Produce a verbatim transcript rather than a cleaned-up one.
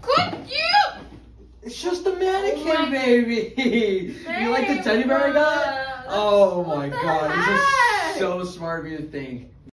Could you? It's just a mannequin, Oh my- baby. You like the teddy bear I got? Oh my god, this is so smart of you to think.